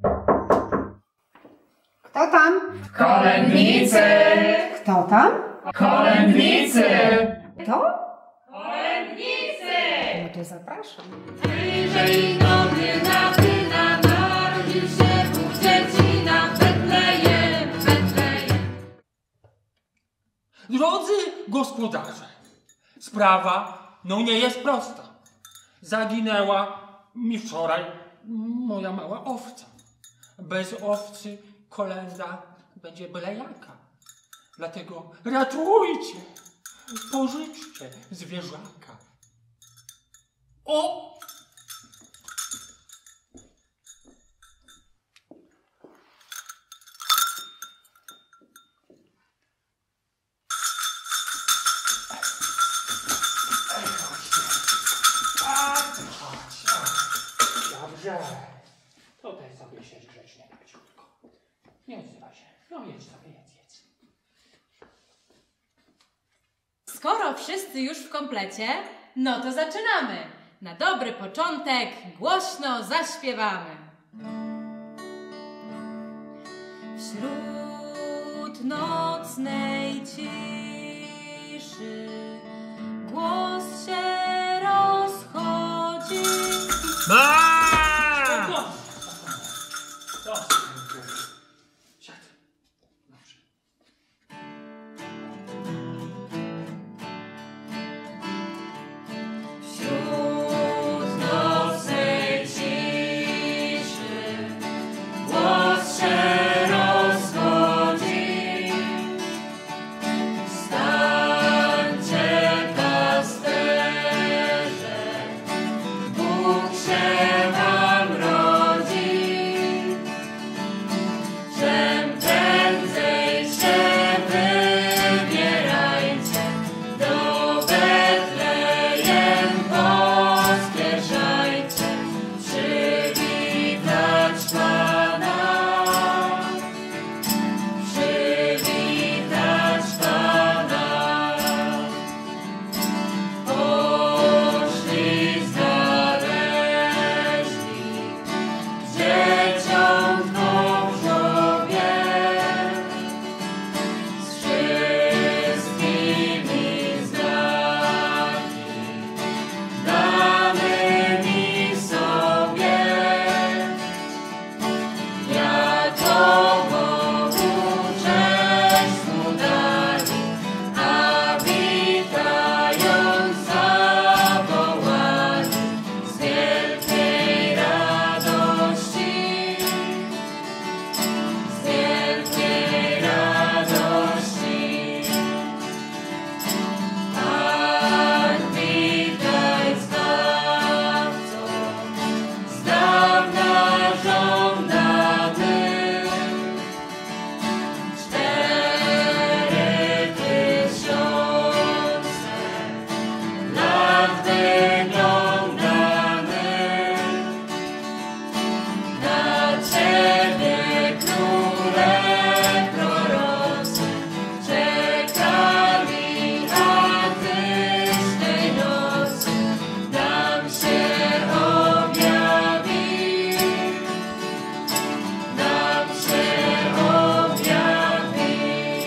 Kto tam? Kolędnicy! Kto tam? Kolędnicy! Kto? Kolędnicy! No to zapraszam. Wyżej nowy nabyna, narodził się Bóg dziecina, Betlejem, Betlejem. Drodzy gospodarze, sprawa nie jest prosta. Zaginęła mi wczoraj moja mała owca. Bez owcy kolęda będzie byle jaka. Dlatego ratujcie, pożyczcie zwierzaka. O! Dobrze. Tutaj sobie siedź grzecznie, Kaciutko. Nie odzywaj się. No jedź sobie, jedz. Skoro wszyscy już w komplecie, no to zaczynamy. Na dobry początek głośno zaśpiewamy. Wśród nocnej ciszy głos się rozchodzi. Siadł. Dobrze. Wśród nocnej ciszy głos się rozchodzi. Stańcie pasterze, Bóg się wam rodzi. Czym prędzej się wybierajcie, do Betlejem pospieszajcie, przywitać Pana, przywitać Pana. Poszli znaleźli dzieciątko w żłobie, z wszystkimi znaki danymi sobie. Jako Bogu cześć mu dali, a witając zawołali z wielkiej radości, z wielkiej radości. Tak witaj Zbawco, z dawna żądany. 4000 lat wyglądany. Na Ciebie, Króle prorocy, czekali, a Tyś tej nocy nam się objawił, nam się objawił.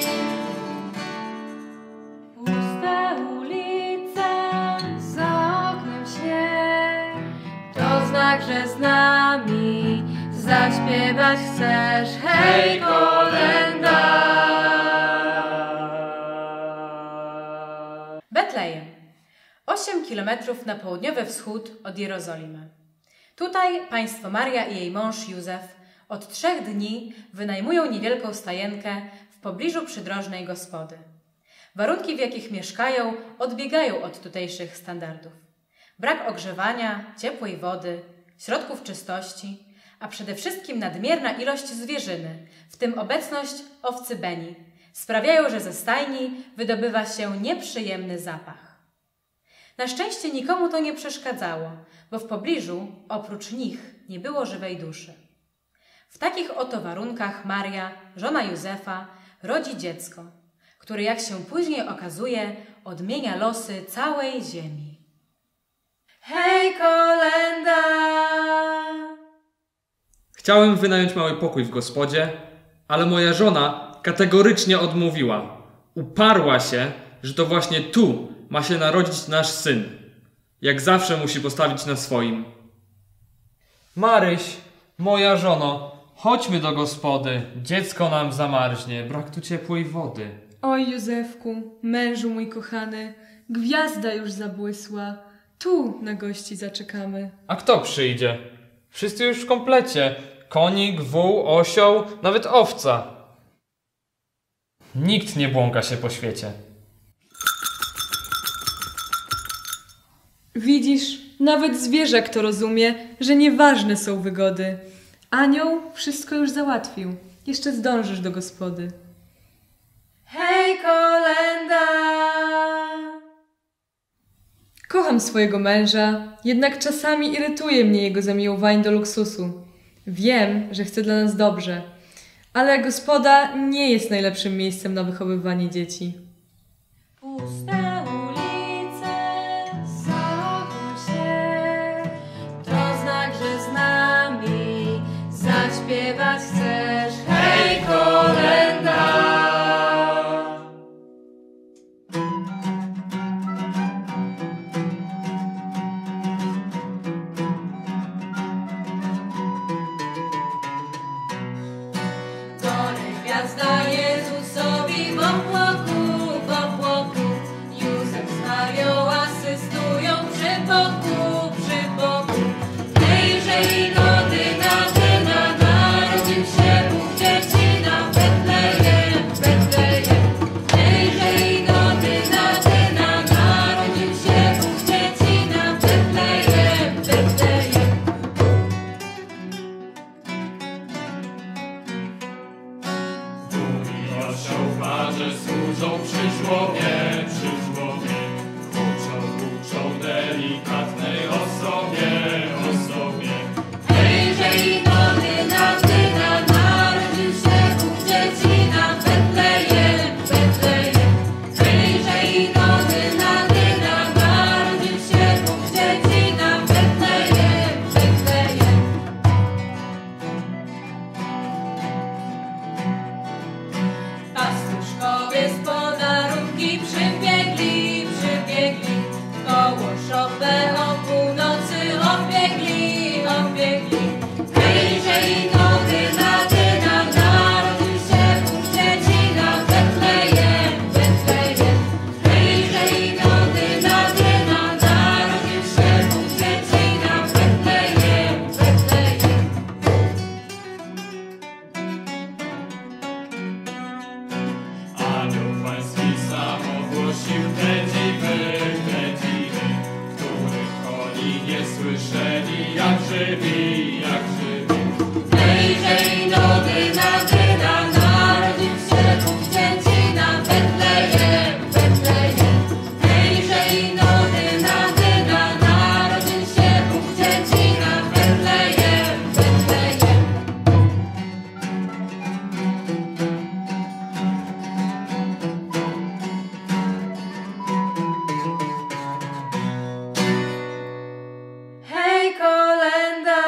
Puste ulice, za oknem śnieg, to znak, że z nami zaśpiewać chcesz. Hej, kolenda! Betlejem. 8 kilometrów na południowy wschód od Jerozolimy. Tutaj państwo Maria i jej mąż Józef od 3 dni wynajmują niewielką stajenkę w pobliżu przydrożnej gospody. Warunki, w jakich mieszkają, odbiegają od tutejszych standardów. Brak ogrzewania, ciepłej wody, środków czystości, a przede wszystkim nadmierna ilość zwierzyny, w tym obecność owcy Beni, sprawiają, że ze stajni wydobywa się nieprzyjemny zapach. Na szczęście nikomu to nie przeszkadzało, bo w pobliżu, oprócz nich, nie było żywej duszy. W takich oto warunkach Maria, żona Józefa, rodzi dziecko, które, jak się później okazuje, odmienia losy całej ziemi. Hej, kolenda! Chciałem wynająć mały pokój w gospodzie, ale moja żona kategorycznie odmówiła. Uparła się, że to właśnie tu ma się narodzić nasz syn. Jak zawsze musi postawić na swoim. Maryś, moja żono, chodźmy do gospody. Dziecko nam zamarznie, brak tu ciepłej wody. Oj, Józefku, mężu mój kochany, gwiazda już zabłysła. Tu na gości zaczekamy. A kto przyjdzie? Wszyscy już w komplecie. Konik, wół, osioł, nawet owca. Nikt nie błąka się po świecie. Widzisz, nawet zwierzak to rozumie, że nieważne są wygody. Anioł wszystko już załatwił. Jeszcze zdążysz do gospody. Hej, kolenda! Kocham swojego męża, jednak czasami irytuje mnie jego zamiłowanie do luksusu. Wiem, że chce dla nas dobrze, ale gospoda nie jest najlepszym miejscem na wychowywanie dzieci. Puste ulice soką się, to znak, że z nami zaśpiewać chcesz. Hej, kolenda! Gwiazda Jezusowi w obłoku, Józef z Marią asystują przy boku. Tejże igody narodził się Bóg dziecina w Betlejem. Tejże igody narodził się Bóg dziecina w Betlejem. Osioł w parze służą przy żłobie, uczą delikatnej osobie. Tejże igody narodził się Bóg dziecina w Betlejem. Tejże igody narodził się Bóg dziecina w Betlejem. Pastuszkowie z podarunki przybiegli, koło szopę o północy obiegli. Tejże igody narodził się Bóg dziecina w Betlejem. Tejże igody narodził się Bóg dziecina w Betlejem. Anioł pański sam ogłosił te dziwy, których oni nie słyszeli, jak żywi. Tejże igody narodził się Bóg dziecina w Betlejem. Tejże igody narodził się Bóg dziecina w Betlejem. Hej, kolenda!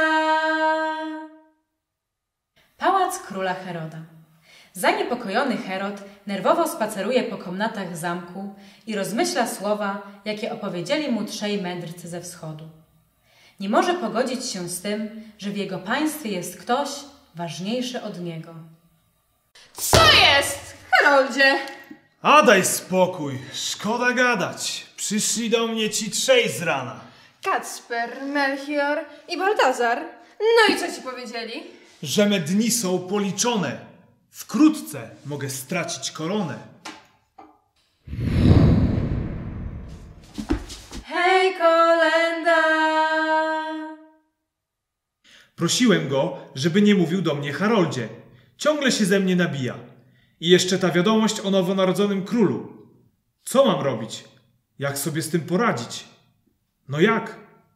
Pałac króla Heroda. Zaniepokojony Herod nerwowo spaceruje po komnatach zamku i rozmyśla słowa, jakie opowiedzieli mu trzej mędrcy ze wschodu. Nie może pogodzić się z tym, że w jego państwie jest ktoś ważniejszy od niego. Co jest, Heroldzie? A daj spokój, szkoda gadać. Przyszli do mnie ci trzej z rana. Kacper, Melchior i Baltazar. No i co ci powiedzieli? Że me dni są policzone. Wkrótce mogę stracić koronę. Hej, kolenda! Prosiłem go, żeby nie mówił do mnie Haroldzie. Ciągle się ze mnie nabija. I jeszcze ta wiadomość o nowonarodzonym królu. Co mam robić? Jak sobie z tym poradzić? No jak?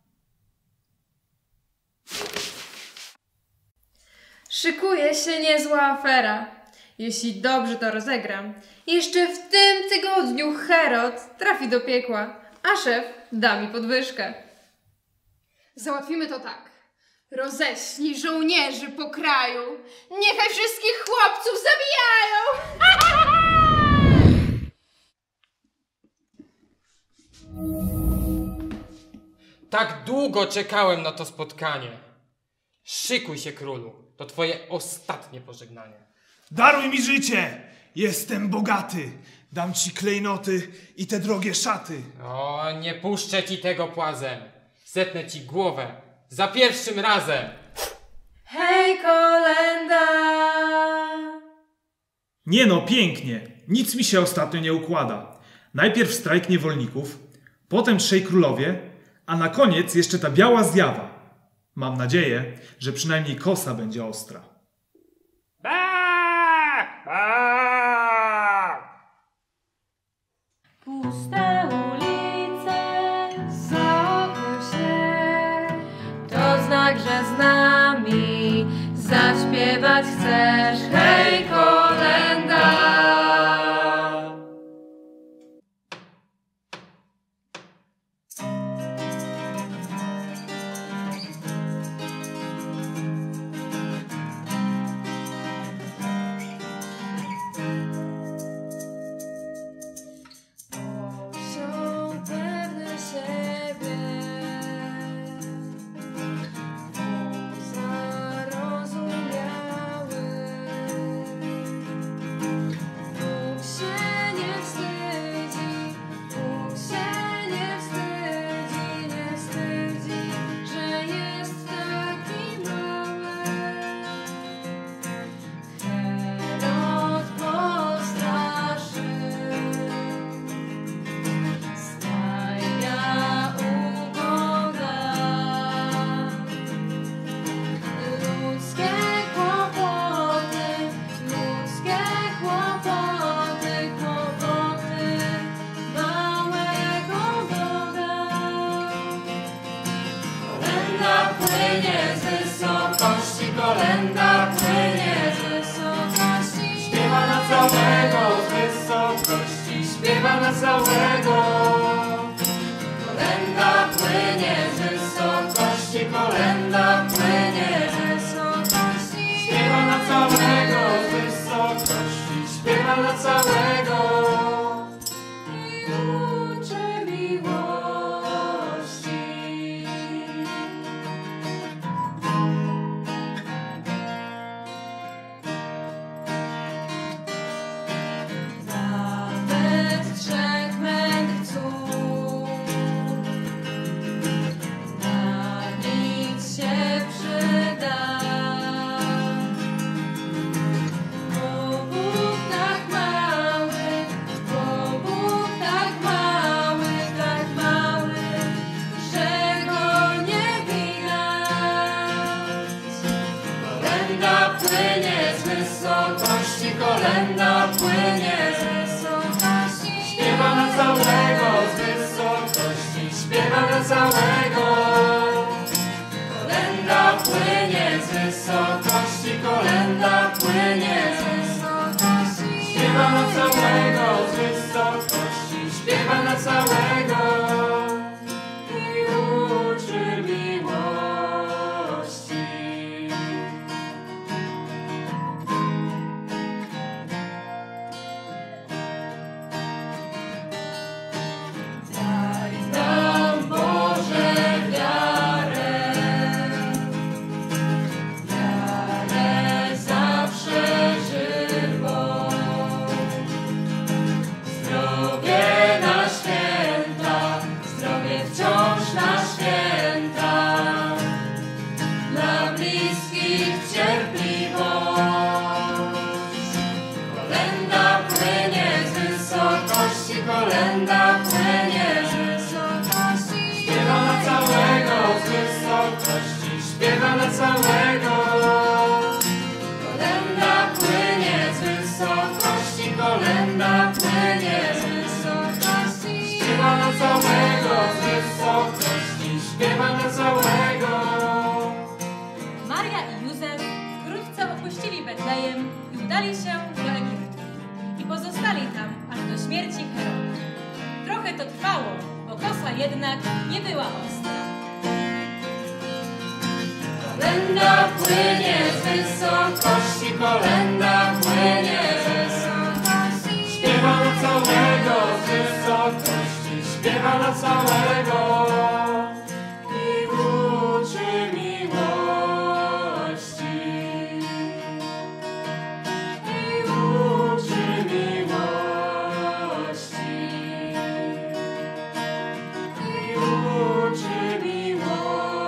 Szykuje się niezła afera. Jeśli dobrze to rozegram, jeszcze w tym tygodniu Herod trafi do piekła, a szef da mi podwyżkę. Załatwimy to tak. Roześlij żołnierzy po kraju, niechaj wszystkich chłopców zabijają! Tak długo czekałem na to spotkanie. Szykuj się, królu. To twoje ostatnie pożegnanie. Daruj mi życie! Jestem bogaty. Dam ci klejnoty i te drogie szaty. O, nie puszczę ci tego płazem. Zetnę ci głowę. Za pierwszym razem. Hej, kolenda! Nie no, pięknie. Nic mi się ostatnio nie układa. Najpierw strajk niewolników, potem trzej królowie, a na koniec jeszcze ta biała zjawa. Mam nadzieję, że przynajmniej kosa będzie ostra. Puste ulice zokoł się, to znak, że z nami zaśpiewać chcesz. Hej, kolenda! Maria i Józef wkrótce opuścili Betlejem i udali się do Egiptu i pozostali tam aż do śmierci Heroda. Trochę to trwało, bo kosa jednak nie była ostra. Kolenda płynie z wysokości, kolenda płynie z wysokości. Śpiewa na całego z wysokości, śpiewa na całego I uczy miłości. I uczy miłości. I uczy miłości.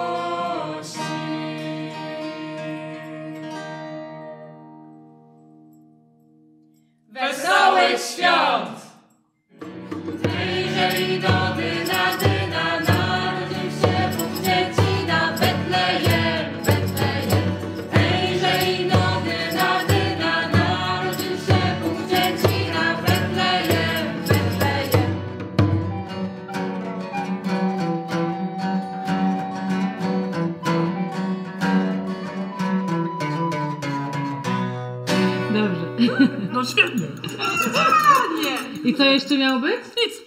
Wesołych świąt! Hejże i do dyna, dyna, narodził się Bóg dzieci na Betlejem, Betlejem. Hejże i do dyna, dyna, narodził się Bóg dzieci na Betlejem, Betlejem. Dobrze. No świetnie. I co jeszcze miało być? Nic.